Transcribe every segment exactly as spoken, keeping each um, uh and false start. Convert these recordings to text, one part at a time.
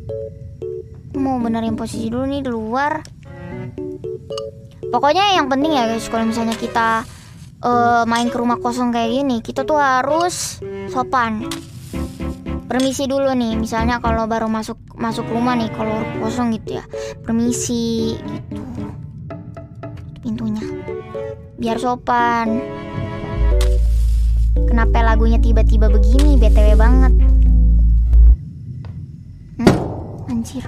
Mau benerin posisi dulu nih di luar. Pokoknya yang penting ya guys, kalau misalnya kita uh, main ke rumah kosong kayak gini, kita tuh harus sopan. Permisi dulu nih, misalnya kalau baru masuk masuk rumah nih, kalau kosong gitu ya, permisi gitu pintunya, biar sopan. Kenapa lagunya tiba-tiba begini, B T W banget. Hmm, anjir.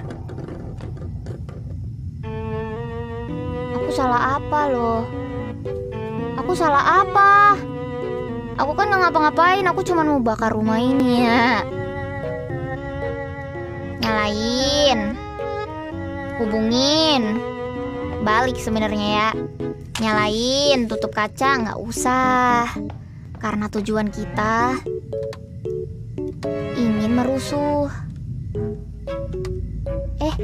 Aku salah apa loh? Aku salah apa? Aku kan nggak ngapa-ngapain, aku cuma mau bakar rumah ini ya. Nyalain, hubungin, balik sebenarnya ya. Nyalain, tutup kaca, nggak usah. Karena tujuan kita ingin merusuh. Eh,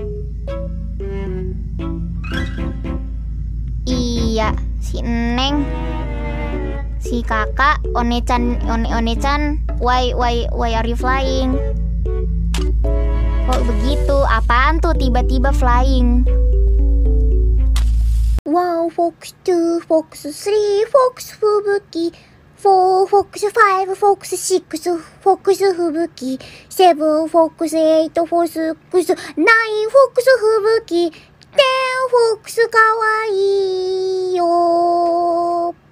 iya, si Neng, si kakak, One-chan, One One-chan, why why why are you flying? Kok begitu? Apaan tuh tiba-tiba flying? Wow, Fox two, Fox three, Fox Fubuki, four, Fox five, Fox six, Fox Fubuki, seven, Fox eight, Fox nine, Fox Fubuki, ten, Fox かわいいよ。